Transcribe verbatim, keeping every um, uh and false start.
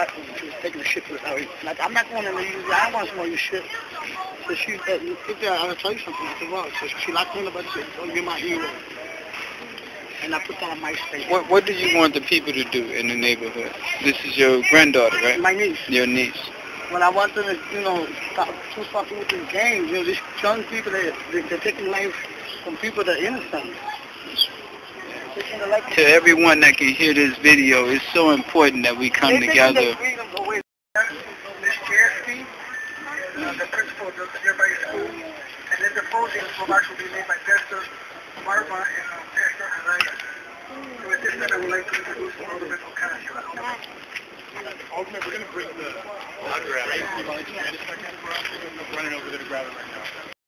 bathroom. She was taking a shit with her. Like, I'm not going to use it. I don't want to smell your shit. So she said, sit there, I'm going to tell you something. I said, well, so she locked me in the bed and said, oh, you're my hero. And I put that on my space. What What do you want the people to do in the neighborhood? This is your granddaughter, right? My niece. Your niece. When I want them to, you know, stop too fucking with these games. You know, these young people, they, they, they're taking life from people that are innocent. To everyone that can hear this video, it's so important that we come they together. Miss Jersey, uh, the principal of the nearby school, and then the podium will actually be made by Pastor Marva and uh, Pastor Araya. So at this time, I would like to introduce Alderman Ocasio. Alderman, we're going to bring the... I'll grab it. Running over there to grab it right now.